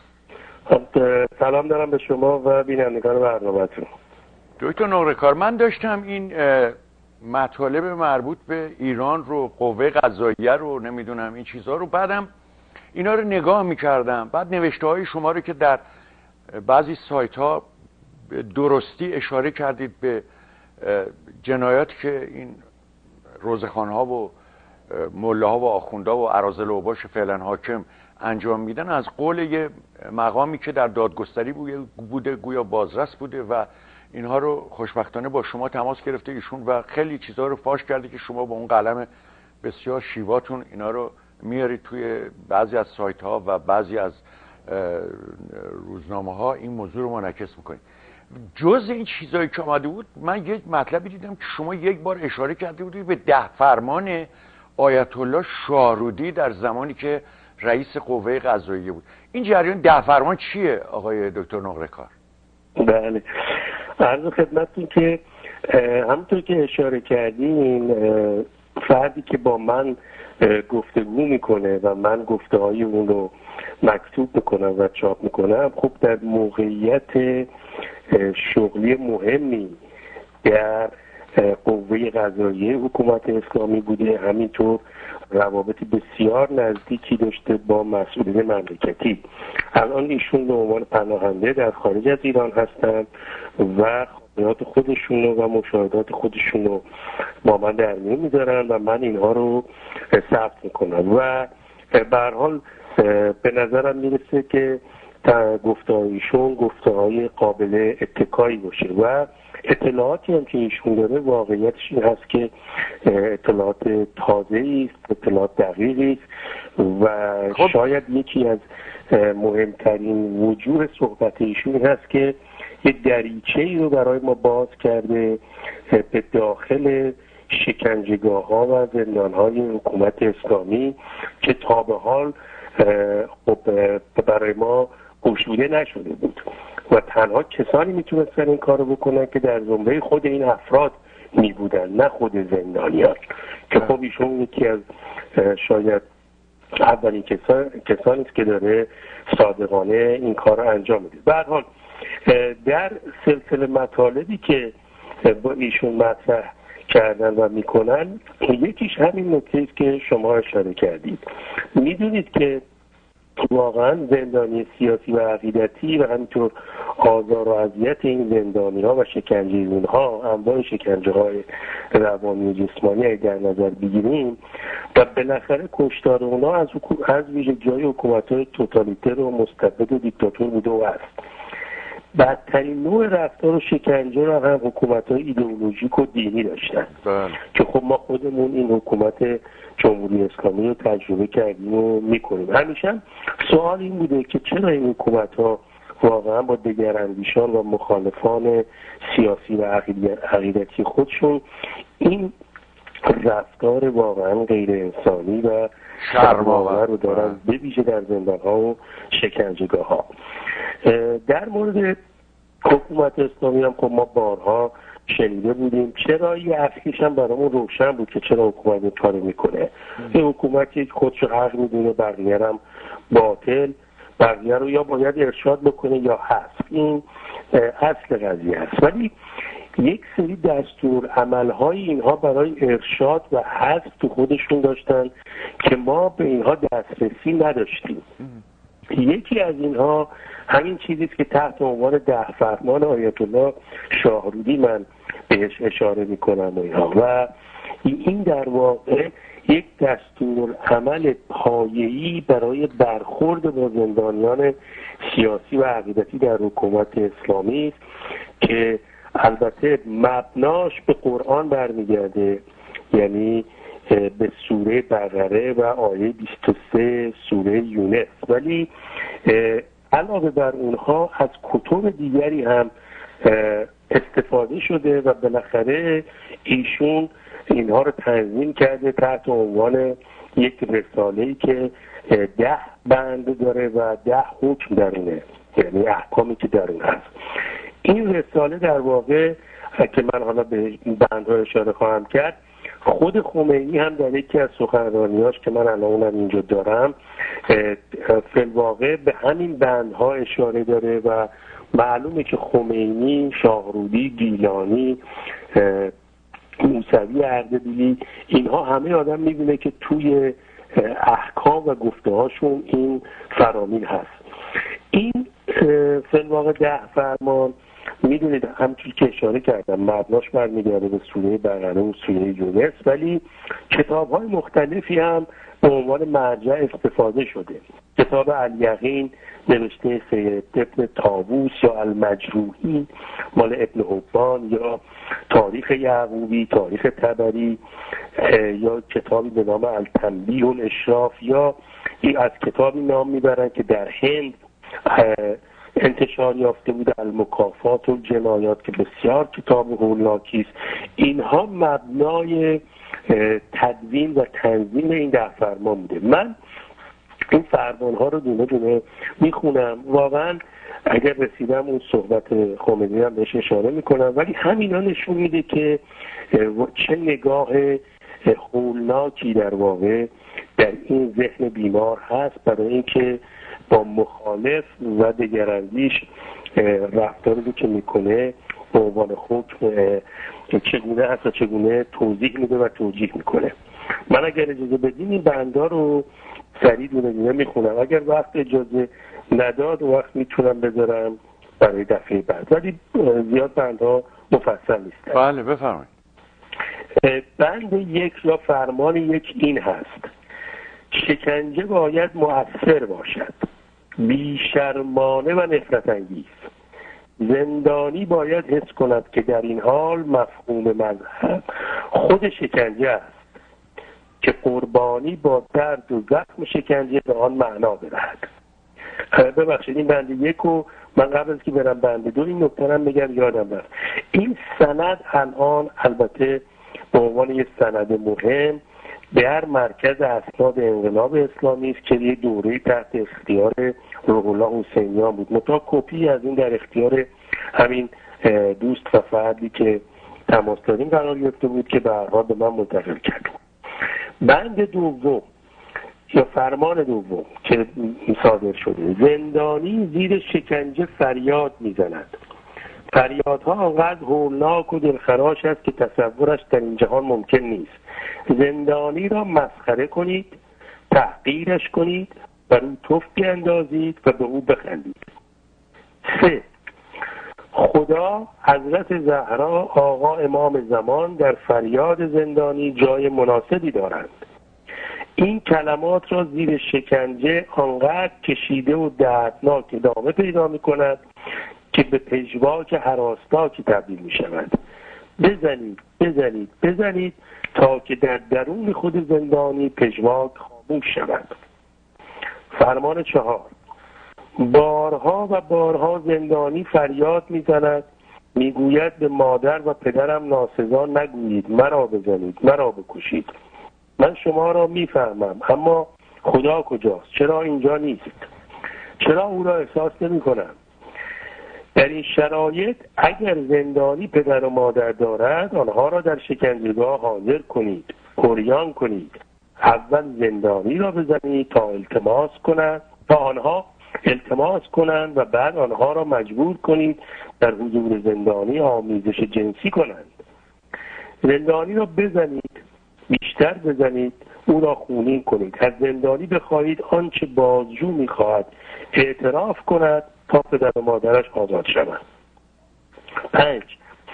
سلام دارم به شما و بینندگان برنامه‌تون. دکتر نقره‌کار من داشتم این مطالب مربوط به ایران رو، قوه قضاییه رو، نمیدونم این چیزها رو، بعدم اینا رو نگاه میکردم، بعد نوشته های شما رو که در بعضی سایت ها درستی اشاره کردید به جنایات که این روزخوان ها و مله ها و آخوندا و اراذل و اوباش فعلا حاکم انجام میدن، از قول یه مقامی که در دادگستری بوده گویا بازرس بوده و اینها رو خوشبختانه با شما تماس گرفته ایشون و خیلی چیزها رو فاش کرده که شما با اون قلم بسیار شیواتون اینا رو میارید توی بعضی از سایت ها و بعضی از روزنامه ها این موضوع رو منعکس میکنید. جز این چیزایی که آمده بود من یک مطلبی دیدم که شما یک بار اشاره کرده بودید به ده فرمان آیت الله شاهرودی در زمانی که رئیس قوه قضاییه بود. این جریان ده فرمان چیه آقای دکتر نقره‌کار؟ بله، عرض خدمتتون که همونطور که اشاره کردین، فردی که با من گفتگو میکنه و من گفته های اون رو مکتوب میکنم و چاپ میکنم، خب در موقعیت شغلی مهمی در قوه قضاییه حکومت اسلامی بوده، همینطور روابط بسیار نزدیکی داشته با مسئولین مملکتی. الان ایشون به عنوان پناهنده در خارج از ایران هستند و خاطرات خودشون و مشاهدات خودشون رو با من در میون میذارن و من اینها رو ثبت میکنم و به هر حال به نظرم میرسه که گفته ایشون گفته های قابل اتکایی باشه و اطلاعاتی هم که ایشون داره واقعیتش این هست که اطلاعات تازه‌ای است، اطلاعات دقیقی است و خب. شاید یکی از مهمترین وجوه صحبت ایشون هست که یه دریچه‌ای رو برای ما باز کرده به داخل شکنجهگاه ها و زندان های حکومت اسلامی که تا به حال خب برای ما گشوده نشده بود و تنها کسانی میتونستن این کارو بکنن که در زمره خود این افراد می بودن، نه خود زندانیان، که خب ایشون یکی از شاید اولین کسانی است که داره صادقانه این کار رو انجام میده. به هر حال در سلسله مطالبی که با ایشون مطرح کردن و میکنن، یکیش همین نکته است که شما اشاره کردید. میدونید که واقعا زندانی سیاسی و عقیدتی و همینطور آزار و اذیت این زندانی ها و شکنجه اونها، انواع شکنجه های روانی و جسمانی در نظر بگیریم و بالاخره کشتار اونها از از ویژگی‌های حکومت‌های توتالیتر و مستبد و دیکتاتور بوده و است. بدترین نوع رفتار و شکنجه را هم حکومت‌های ایدئولوژیک و دینی داشتن که خب ما خودمون این حکومت جمهوری اسلامی رو تجربه کردیم و میکنیم. همیشه سوال این بوده که چرا این حکومت‌ها واقعا با دگراندیشان و مخالفان سیاسی و عقیدتی خودشون این رفتار واقعا غیر انسانی و شرم‌آور رو دارن، به ویژه در زندان‌ها و شکنجهگاه‌ها. در مورد حکومت اسلامی هم خب ما بارها شنیده بودیم، چرا یه اصلیش هم برامون روشن بود که چرا حکومت این کارو میکنه. این حکومت یک خودشو حق میدونه، بقیه هم باطل، بقیه رو یا باید ارشاد بکنه یا حذف. این اصل قضیه است. ولی یک سری دستور عملهای اینها برای ارشاد و حذف تو خودشون داشتن که ما به اینها دسترسی نداشتیم. یکی از اینها همین چیزی است که تحت عنوان ده فرمان آیت الله شاهرودی من بهش اشاره میکنم اینها و این در واقع یک دستور عمل پایه‌ای برای برخورد با زندانیان سیاسی و عقیدتی در حکومت اسلامی است که البته مبناش به قرآن برمیگرده، یعنی به سوره بقره و آیه بیست و سه سوره یونس، ولی علاوه بر اونها از کتب دیگری هم استفاده شده و بالاخره ایشون اینها رو تنظیم کرده تحت عنوان یک رساله‌ای که ده بند داره و ده حکم درونه، یعنی احکامی که درون هست. این رساله در واقع که من حالا به این بندها اشاره خواهم کرد، خود خمینی هم در یکی از سخنرانیاش که من الان اونم اینجا دارم فی الواقع به همین بندها اشاره داره و معلومه که خمینی، شاهرودی، گیلانی، موسوی اردبیلی، اینها همه آدم میبینه که توی احکام و گفته هاشون این فرامین هست. این فی الواقع ده فرمان میدونید همچون که اشاره کردم مبناش برمیگرده به سوره بقره و سوره یونس، ولی کتاب های مختلفی هم به عنوان مرجع استفاده شده. کتاب الیقین نوشته سید ابن طاووس یا المجروحی مال ابن حبان یا تاریخ یعقوبی، تاریخ طبری، یا کتابی به نام التنبیه الاشراف، یا از کتابی نام میبرن که در هند انتشار یافته بود المکافات و جنایات که بسیار کتاب هولناکی است. اینها مبنای تدوین و تنظیم این ده فرمان بوده. من این فرمان ها رو دونه دونه میخونم. واقعا اگر رسیدم اون صحبت خمینی هم بهش اشاره میکنم، ولی همینا نشون میده که چه نگاه هولناکی در واقع در این ذهن بیمار هست برای اینکه با مخالف و دگراندیش رفتاری رو که میکنه به عنوان حکم چگونه هست و چگونه توضیح میده و توجیه میکنه. من اگر اجازه بدین این بندا رو سریع دونه دونه میخونم، اگر وقت اجازه نداد وقت میتونم بذارم برای دفعه بعد، ولی زیاد بندها مفصل نیست. بله بفرمایید. بند یک یا فرمان یک این هست: شکنجه باید مؤثر باشد، بیشرمانه و نفرت انگیز. زندانی باید حس کند که در این حال مفهوم مذهب خود شکنجه است که قربانی با درد و زخم شکنجه به آن معنا بدهد. ببخشید این بند یک و من قبل از که برم بند دو این نکته هم بگم یادم رفت. این سند الان البته به عنوان یک سند مهم در مرکز اسناد انقلاب اسلامی است که یک دوره تحت اختیار روح الله حسینیان بود. متا کپی از این در اختیار همین دوست و فردی که تماس داریم قرار گرفته بود که به هر حال به من منتقل کرد. بند دوم یا فرمان دوم که صادر شده: زندانی زیر شکنجه فریاد میزند. فریادها آنقدر هولناک و دلخراش است که تصورش در این جهان ممکن نیست. زندانی را مسخره کنید، تحقیرش کنید و رو توف بیندازید و به او بخندید. سه، خدا حضرت زهرا آقا امام زمان در فریاد زندانی جای مناسبی دارند. این کلمات را زیر شکنجه آنقدر کشیده و دردناک ادامه پیدا می کند که به پژواک هراسناکی تبدیل می شود. بزنید بزنید بزنید تا که در درون خود زندانی پژواک خاموش شود. فرمان چهار: بارها و بارها زندانی فریاد میزند، میگوید به مادر و پدرم ناسزا نگویید، مرا بزنید، مرا بکشید. من شما را میفهمم، اما خدا کجاست؟ چرا اینجا نیست؟ چرا او را احساس نمی کنم؟ در این شرایط اگر زندانی پدر و مادر دارد آنها را در شکنجهگاه حاضر کنید، عریان کنید. اول زندانی را بزنید تا التماس کنند، تا آنها التماس کنند و بعد آنها را مجبور کنید در حضور زندانی آمیزش جنسی کنند. زندانی را بزنید، بیشتر بزنید، او را خونین کنید. از زندانی بخواهید آنچه بازجو میخواهد اعتراف کند تا پدر و مادرش آزاد شوند. پنج،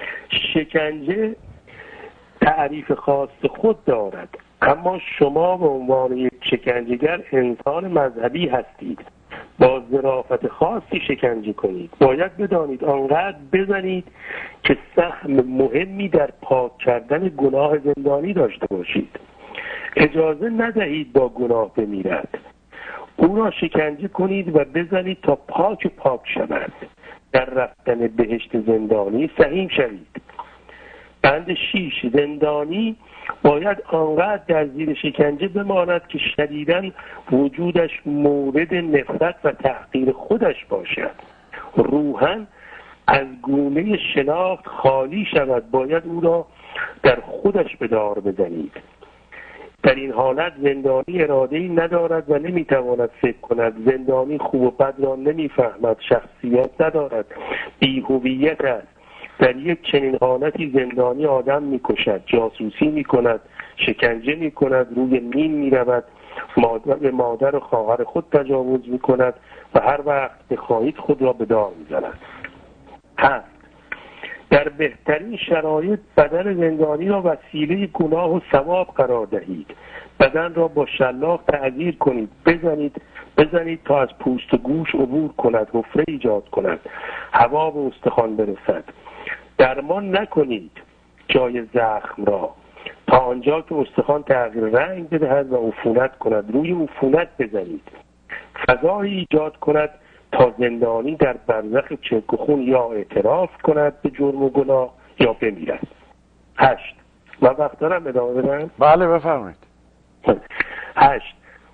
شکنجه تعریف خاص خود دارد، اما شما به عنوان یک شکنجهگر انسان مذهبی هستید. با ظرافت خاصی شکنجه کنید. باید بدانید آنقدر بزنید که سهم مهمی در پاک کردن گناه زندانی داشته باشید. اجازه ندهید با گناه بمیرد. او را شکنجه کنید و بزنید تا پاک پاک شود. در رفتن بهشت زندانی سهیم شوید. بند شیش، زندانی باید آنقدر در زیر شکنجه بماند که شدیداً وجودش مورد نفرت و تحقیر خودش باشد. روحاً از گونه شناخت خالی شود. باید او را در خودش به دار بزنید. در این حالت زندانی اراده‌ای ندارد و نمیتواند فکر کند. زندانی خوب و بد را نمیفهمد، شخصیت ندارد، بی‌هویت است. در یک چنین حالتی زندانی آدم میکشد، جاسوسی میکند، شکنجه میکند، روی مین میرود، مادر به مادر و خواهر خود تجاوز میکند و هر وقت بخواهید خود را به دار میزند. هفت، در بهترین شرایط بدن زندانی را وسیله گناه و ثواب قرار دهید. بدن را با شلاق تعذیر کنید، بزنید بزنید تا از پوست و گوش عبور کند، حفره ایجاد کند، هوا به استخوان برسد. درمان نکنید جای زخم را تا آنجا که استخوان تغییر رنگ بدهد و عفونت کند. روی عفونت بزنید. فضایی ایجاد کند تا زندانی در برزخ چرک و خون یا اعتراف کند به جرم و گناه یا بمیرد. هشت، من وقت دارم ادامه بدم؟ بله بفرمایید. هشت،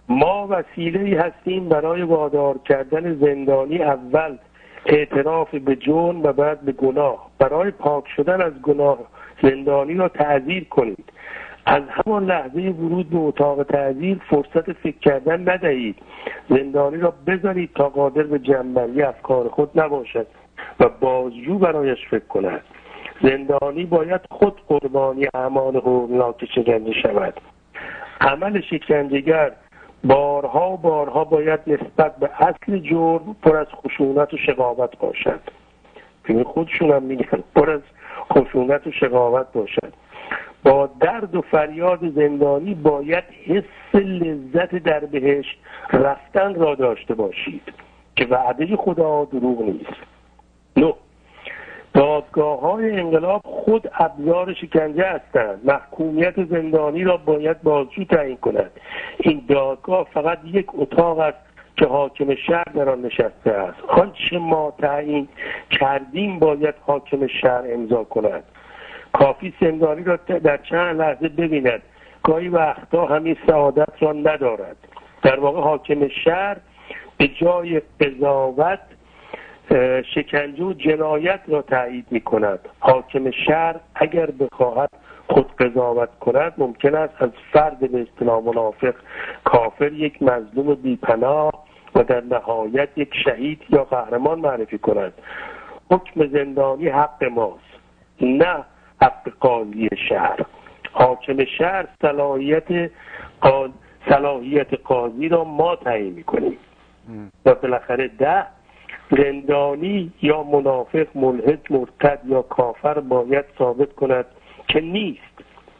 ما وسیله‌ای هستیم برای وادار کردن زندانی اول اعتراف به جرم و بعد به گناه. برای پاک شدن از گناه زندانی را تعزیر کنید. از همان لحظه ورود به اتاق تعزیر فرصت فکر کردن ندهید. زندانی را بذارید تا قادر به جمع‌بندی افکار خود نباشد و بازجو برایش فکر کند. زندانی باید خود قربانی اعمال هولناک شکنجه شود. عمل شکنجهگر بارها و بارها باید نسبت به اصل جرم پر از خشونت و شقاوت باشد. یعنی خودشون هم میگن پر از خشونت و شقاوت باشد. با درد و فریاد زندانی باید حس لذت در بهشت رفتن را داشته باشید که وعده خدا دروغ نیست. نه، دادگاه های انقلاب خود ابزار شکنجه هستند. محکومیت زندانی را باید بازجو تعیین کند. این دادگاه فقط یک اتاق است که حاکم شهر در آن نشسته است. آنچه ما تعیین کردیم باید حاکم شهر امضا کند. کافی زندانی را در چند لحظه ببیند. گاهی وقتا همین سعادت را ندارد. در واقع حاکم شهر به جای قضاوت شکنجه و جنایت را تایید می کند. حاکم شهر اگر بخواهد خود قضاوت کند ممکن است از فرد به اصطلاح منافق کافر یک مظلوم بی‌پناه و در نهایت یک شهید یا قهرمان معرفی کند. حکم زندانی حق ماست، نه حق قاضی شهر. حاکم شهر صلاحیت قا... صلاحیت قاضی را ما تعیین می‌کنیم. و بالاخره ده، زندانی یا منافق، ملحد، مرتد یا کافر باید ثابت کند که نیست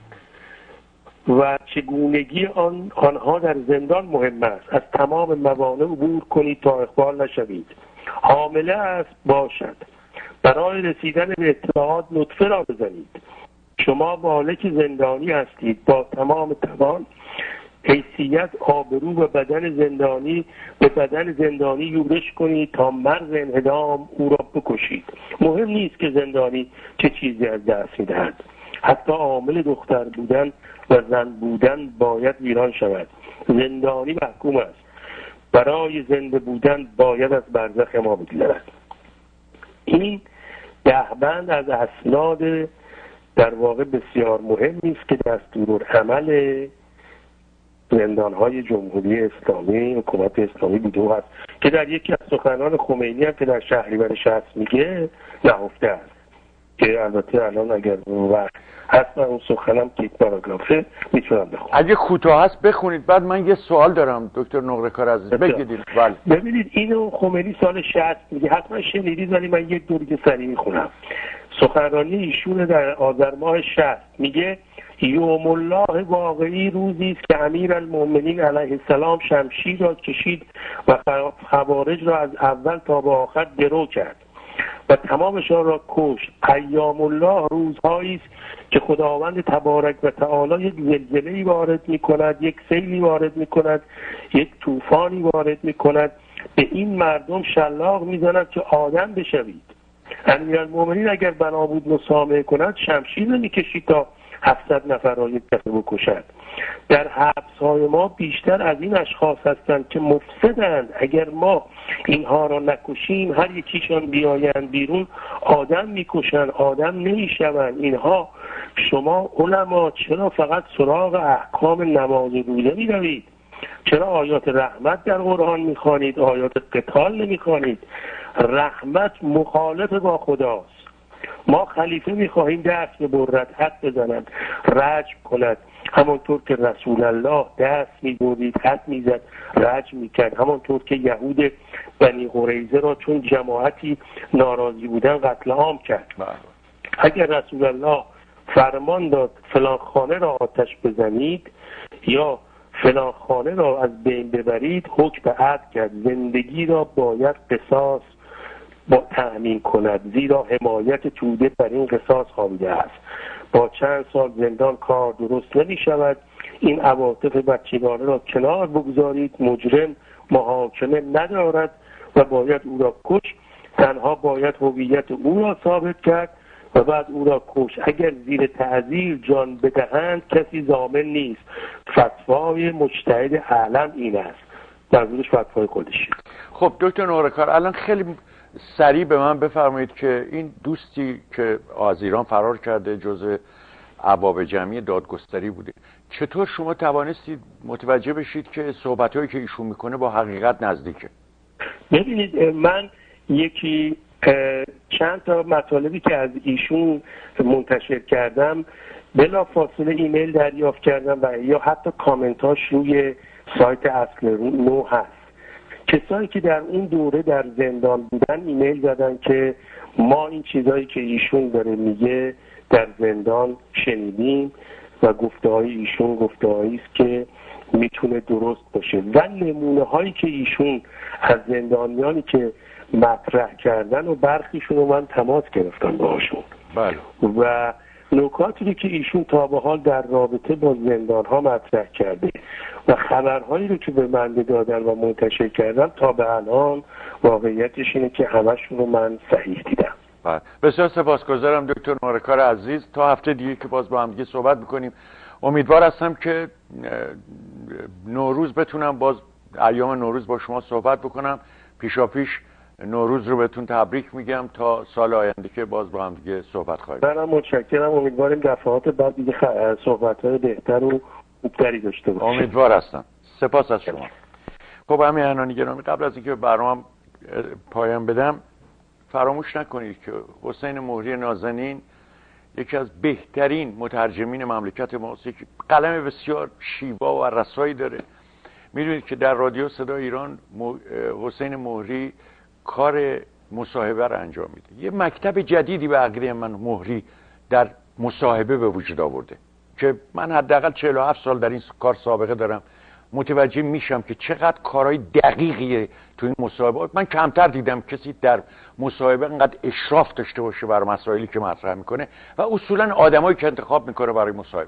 و چگونگی آن آنها در زندان مهم است. از تمام موانع عبور کنید تا اخبار نشوید. حامله است باشد. برای رسیدن به اطلاعات نطفه را بزنید. شما مالک زندانی هستید. با تمام توان، حیثیت، آبرو و بدن زندانی به بدن زندانی یورش کنید تا مرز انهدام او را بکشید. مهم نیست که زندانی چه چیزی از دست می‌دهد. حتی عامل دختر بودن و زن بودن باید ویران شود. زندانی محکوم است. برای زنده بودن باید از برزخ ما بگذرد. این دهبند از اسناد در واقع بسیار مهمی است که دستورالعمل زندان‌های جمهوری اسلامی، حکومت اسلامی بوده است که در یکی از سخنان خمینی هم که در شهریور شصت میگه نهفته است که البته الان اگر وقت هست من اون سخنم که یک پاراگرافه میتونم بخونم. اگه کوتاه هست بخونید، بعد من یه سوال دارم دکتر نقره‌کار عزیز. بگید. بله. ببینید اینو خمینی سال شصت میگه، حتما شنیدید ولی من یک دو دیگه سریع میخونم. سخنرانی ایشون در آذر ماه شصت میگه یوم الله واقعی روزی است که امیرالمؤمنین علیه السلام شمشیر را کشید و خوارج را از اول تا به آخر درو کرد و تمامشان را کشت. ایام الله روزهایی است که خداوند تبارک و تعالی یک زلزله‌ای وارد می‌کند، یک سیلی وارد می‌کند، یک طوفانی وارد می‌کند، به این مردم شلاق می‌زند که آدم بشوید. امیرالمؤمنین اگر بنا بود مسامحه کند شمشیر نمی‌کشید تا هفتصد نفر را یک دفعه بکشد. در حبس‌های ما بیشتر از این اشخاص هستند که مفسدند. اگر ما اینها را نکشیم هر یکیشان بیایند بیرون آدم میکشند، آدم نمیشوند. اینها شما علما چرا فقط سراغ احکام نماز و روزه میروید؟ چرا آیات رحمت در قرآن میخوانید، آیات قتال نمیخوانید؟ رحمت مخالف با خداست. ما خلیفه میخواهیم دست ببرد، حد بزند، رجم کند، همانطور که رسول الله دست میبرید، حد میزد، رجم میکرد، همانطور که یهود بنی قریظه را چون جماعتی ناراضی بودن قتل عام کرد. اگر رسول الله فرمان داد فلان خانه را آتش بزنید یا فلان خانه را از بین ببرید، حکم به عدل کرد. زندگی را باید قصاص با تأمین کند، زیرا حمایت توده بر این قصاص خوابیده است. با چند سال زندان کار درست نمی شود. این عواطف بچگانه را کنار بگذارید. مجرم محاکمه ندارد و باید او را کش. تنها باید هویت او را ثابت کرد و بعد او را کش. اگر زیر تعذیر جان بدهند کسی ضامن نیست. فتوای مجتهد اعلم این است. منظورش فتوای خودشه. خب دکتر نورکار، الان خیلی سریع به من بفرمایید که این دوستی که از ایران فرار کرده جزء ارباب جمعی دادگستری بوده، چطور شما توانستید متوجه بشید که صحبت‌هایی که ایشون میکنه با حقیقت نزدیکه؟ ببینید، من یکی چند تا مطالبی که از ایشون منتشر کردم بلا فاصله ایمیل دریافت کردم و یا حتی کامنتاش روی سایت اصل نو هست. کسایی که در اون دوره در زندان بودن ایمیل زدن که ما این چیزایی که ایشون داره میگه در زندان شنیدیم و گفته های ایشون گفته هایی است که میتونه درست باشه و نمونه هایی که ایشون از زندانیانی که مطرح کردن و برخیشون رو من تماس گرفتم باهاشون. بله. و نکاتی که ایشون تا به حال در رابطه با زندان ها مطرح کرده و خبرهایی رو که به من دادن و منتشر کردن تا به الان واقعیتش اینه که همشون رو من صحیح دیدم. بله. بسیار سپاسگزارم دکتر نورکار عزیز. تا هفته دیگه که باز با هم دیگه صحبت میکنیم. امیدوار هستم که نوروز بتونم باز ایام نوروز با شما صحبت بکنم. پیشا پیش نوروز رو بهتون تبریک میگم تا سال آینده که باز با هم دیگه صحبت خواهیم. منم متشکرم. امیدواریم دفعات بعد دیگه خ... صحبت‌های بهتر و خوبتری داشته باشیم. امیدوار هستم. سپاس از شما. خب همین عنانی گرامی، قبل از اینکه برنامه پایان بدم فراموش نکنید که حسین مهری نازنین یکی از بهترین مترجمین مملکت ماست. یک قلم بسیار شیوا و رسایی داره. میدونید که در رادیو صدای ایران حسین مهری کار مصاحبه رو انجام میده. یه مکتب جدیدی به عقیده من مهری در مصاحبه به وجود آورده که من حداقل چهل و هفت سال در این کار سابقه دارم. متوجه میشم که چقدر کارهای دقیقیه تو این مصاحبه. من کمتر دیدم کسی در مصاحبه انقدر اشراف داشته باشه بر مسائلی که مطرح میکنه و اصولا آدمایی که انتخاب میکنه برای مصاحبه.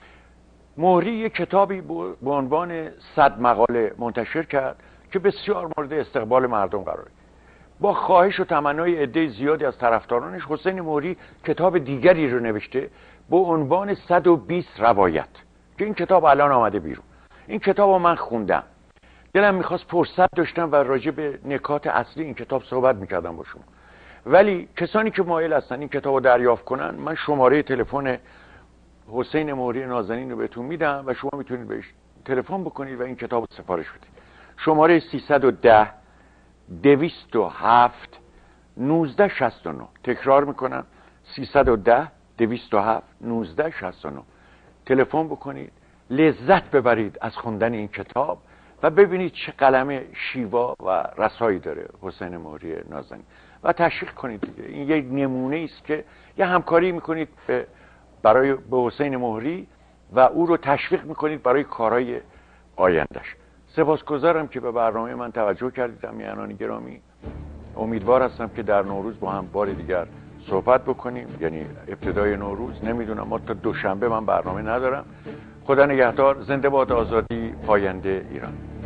مهری یک کتابی به عنوان صد مقاله منتشر کرد که بسیار مورد استقبال مردم قراره. با خواهش و تمنای عده زیادی از طرفدارانش حسین مهری کتاب دیگری رو نوشته به عنوان صد و بیست روایت که این کتاب الان آمده بیرون. این کتاب رو من خوندم. دلم میخواست فرصت داشتم و راجع به نکات اصلی این کتاب صحبت میکردم با شما. ولی کسانی که مایل هستن این کتاب رو دریافت کنن، من شماره تلفن حسین مهری نازنین رو بهتون میدم و شما میتونید بهش تلفن بکنید و این کتاب رو سفارش بدید. شماره سیصد و ده دویست و هفت نوزده شصت و نه. تکرار میکنم سیصد و ده دویست و هفت نوزده شصت و نه. تلفن بکنید، لذت ببرید از خوندن این کتاب و ببینید چه قلم شیوا و رسایی داره حسین مهری نازنین و تشویق کنید دیگه. این یک نمونه است که یه همکاری میکنید به برای به حسین مهری و او رو تشویق میکنید برای کارهای آیندهش. سپاسگزارم که به برنامه من توجه کردید. امیرانی گرامی، امیدوار هستم که در نوروز با هم بار دیگر صحبت بکنیم، یعنی ابتدای نوروز. نمیدونم، ما تا دوشنبه من برنامه ندارم. خدا نگهدار. زنده باد آزادی، پاینده ایران.